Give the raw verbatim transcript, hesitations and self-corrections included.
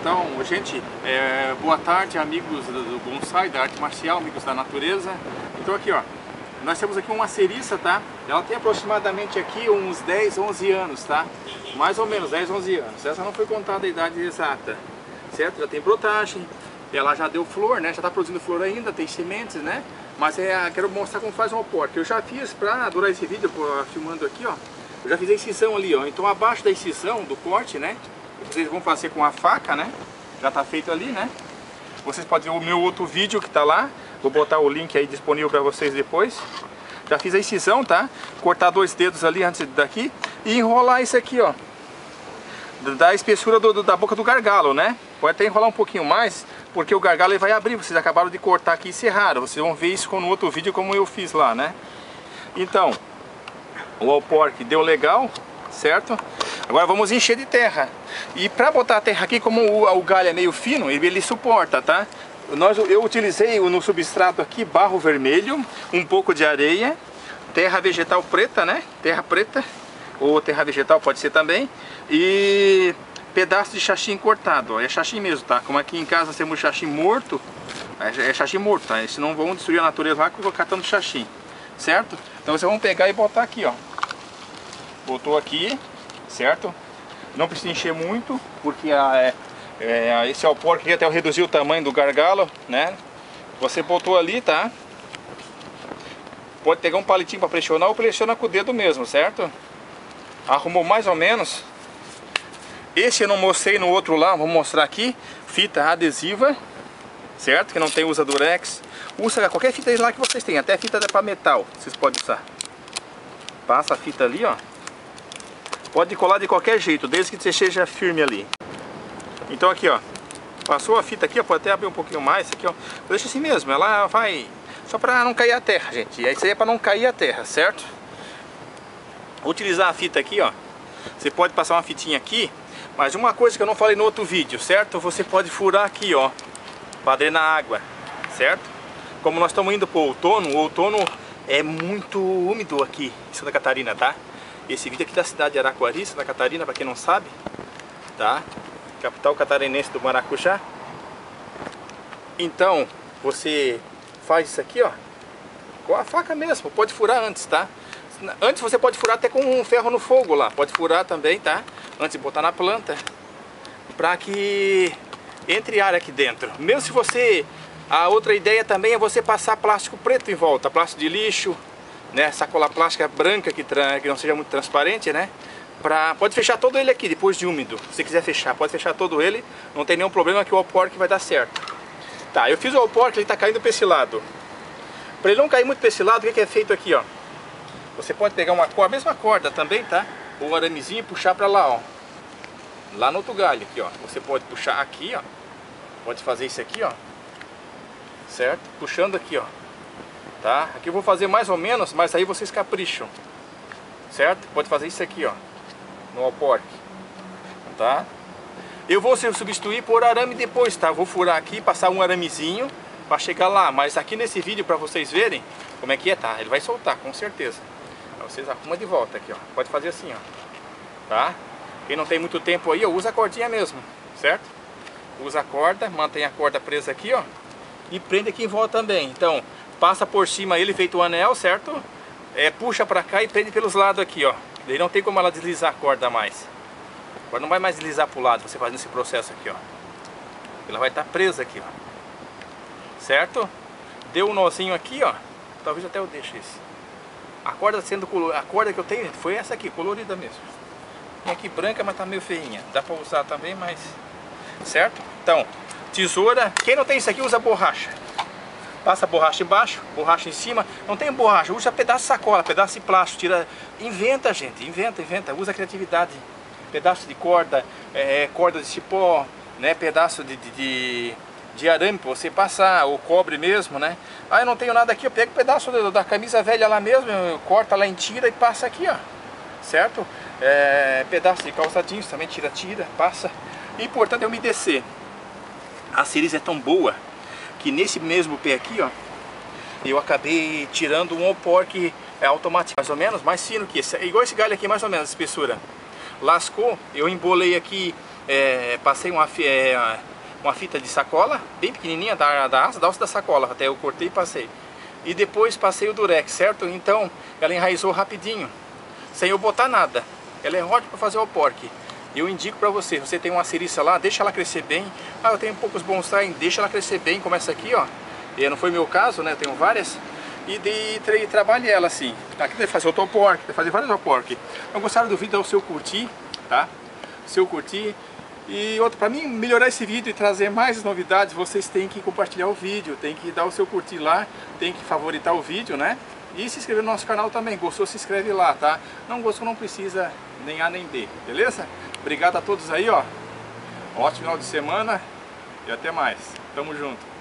Então, gente, é, boa tarde, amigos do, do bonsai, da arte marcial, amigos da natureza. Então aqui, ó, nós temos aqui uma ceriça, tá? Ela tem aproximadamente aqui uns dez, onze anos, tá? Mais ou menos dez, onze anos. Essa não foi contada a idade exata, certo? Já tem brotagem, ela já deu flor, né? Já tá produzindo flor ainda, tem sementes, né? Mas é, quero mostrar como faz um oporque. Eu já fiz, pra durar esse vídeo, filmando aqui, ó, eu já fiz a incisão ali, ó. Então abaixo da incisão, do corte, né? Vocês vão fazer com a faca, né? Já tá feito ali, né? Vocês podem ver o meu outro vídeo que tá lá. Vou botar o link aí disponível para vocês depois. Já fiz a incisão, tá? Cortar dois dedos ali antes daqui. E enrolar isso aqui, ó. Da espessura do, do, da boca do gargalo, né? Pode até enrolar um pouquinho mais, porque o gargalo ele vai abrir. Vocês acabaram de cortar aqui e serraram. Vocês vão ver isso no outro vídeo como eu fiz lá, né? Então, o oporque deu legal, certo? Agora vamos encher de terra. E para botar a terra aqui, como o, o galho é meio fino, ele, ele suporta, tá? Nós, eu utilizei no substrato aqui barro vermelho, um pouco de areia, terra vegetal preta, né? Terra preta, ou terra vegetal pode ser também. E pedaço de xaxim cortado, ó. É xaxim mesmo, tá? Como aqui em casa nós temos xaxim morto, é xaxim morto, tá? Eles não vão destruir a natureza lá catando xaxim, certo? Então vocês vão pegar e botar aqui, ó. Botou aqui, certo? Não precisa encher muito, porque a, é, é, esse oporque até eu reduzir o tamanho do gargalo, né? Você botou ali, tá? Pode pegar um palitinho para pressionar ou pressiona com o dedo mesmo, certo? Arrumou mais ou menos. Esse eu não mostrei no outro lá, vou mostrar aqui. Fita adesiva, certo? Que não tem, usa durex. Usa qualquer fita lá que vocês têm, até fita para metal, vocês podem usar. Passa a fita ali, ó. Pode colar de qualquer jeito, desde que você seja firme ali. Então aqui, ó, passou a fita aqui, ó, pode até abrir um pouquinho mais, aqui, ó. Deixa assim mesmo, ela vai só para não cair a terra, gente. E isso aí é para não cair a terra, certo? Utilizar a fita aqui, ó. Você pode passar uma fitinha aqui, mas uma coisa que eu não falei no outro vídeo, certo? Você pode furar aqui, ó, para drenar água, certo? Como nós estamos indo para o outono, o outono é muito úmido aqui em Santa Catarina, tá? Esse vídeo aqui da cidade de Araquari, Santa Catarina, para quem não sabe, tá? Capital catarinense do maracujá. Então, você faz isso aqui, ó, com a faca mesmo, pode furar antes, tá? Antes você pode furar até com um ferro no fogo lá, pode furar também, tá? Antes de botar na planta, para que entre ar aqui dentro. Mesmo se você... A outra ideia também é você passar plástico preto em volta, plástico de lixo, né, sacola plástica branca que, que não seja muito transparente, né? Pra, pode fechar todo ele aqui depois de úmido. Se quiser fechar, pode fechar todo ele. Não tem nenhum problema que o oporque vai dar certo. Tá, eu fiz o oporque, ele tá caindo para esse lado. Para ele não cair muito para esse lado, o que, que é feito aqui, ó? Você pode pegar uma corda, a mesma corda também, tá? Ou um aramezinho e puxar para lá, ó. Lá no outro galho aqui, ó. Você pode puxar aqui, ó. Pode fazer isso aqui, ó. Certo? Puxando aqui, ó. Tá? Aqui eu vou fazer mais ou menos, mas aí vocês capricham, certo? Pode fazer isso aqui, ó, no oporque, tá? Eu vou substituir por arame depois, tá? Vou furar aqui, passar um aramezinho para chegar lá, mas aqui nesse vídeo para vocês verem como é que é, tá? Ele vai soltar, com certeza. Aí vocês arrumam de volta aqui, ó. Pode fazer assim, ó, tá? Quem não tem muito tempo aí, ó, usa a cordinha mesmo, certo? Usa a corda, mantém a corda presa aqui, ó, e prende aqui em volta também. Então passa por cima ele feito um anel, certo? É, puxa pra cá e prende pelos lados aqui, ó. Daí não tem como ela deslizar a corda mais. Agora não vai mais deslizar pro lado, você faz esse processo aqui, ó. Ela vai estar presa aqui, ó. Certo? Deu um nozinho aqui, ó. Talvez até eu deixe esse. A corda sendo colorida, a corda que eu tenho foi essa aqui, colorida mesmo. Tem aqui branca, mas tá meio feinha. Dá pra usar também, mas... Certo? Então, tesoura. Quem não tem isso aqui usa borracha. Passa borracha embaixo, borracha em cima. Não tem borracha, usa pedaço de sacola, pedaço de plástico, tira... Inventa, gente, inventa, inventa, usa a criatividade. Pedaço de corda, é, corda de cipó, né? Pedaço de, de, de, de arame para você passar, ou cobre mesmo, né? Ah, eu não tenho nada aqui, eu pego um pedaço da, da camisa velha lá mesmo, corta lá em tira e passa aqui, ó. Certo? É, pedaço de calça jeans também, tira, tira, passa. E importante é umedecer. A ceriza é tão boa que nesse mesmo pé aqui, ó, eu acabei tirando um oporque é automático, mais ou menos, mais fino que esse, igual esse galho aqui, mais ou menos, espessura. Lascou, eu embolei aqui é, passei uma, é, uma fita de sacola, bem pequenininha, da, da asa, da alça da sacola, até eu cortei e passei. E depois passei o durex, certo? Então ela enraizou rapidinho, sem eu botar nada. Ela é ótima para fazer o porque. Eu indico para você, você tem uma ceriça lá, deixa ela crescer bem. Ah, eu tenho poucos bonsai, deixa ela crescer bem, como essa aqui, ó. E não foi meu caso, né? Eu tenho várias. E, de, e trabalhe ela assim. Aqui deve fazer o toporque, deve fazer vários toporque. Então, gostaram do vídeo, dá o seu curtir, tá? Seu curtir. E outro, para mim melhorar esse vídeo e trazer mais novidades, vocês têm que compartilhar o vídeo, tem que dar o seu curtir lá, tem que favoritar o vídeo, né? E se inscrever no nosso canal também. Gostou, se inscreve lá, tá? Não gostou, não precisa nem A nem B, beleza? Obrigado a todos aí, ó. Um ótimo final de semana e até mais. Tamo junto.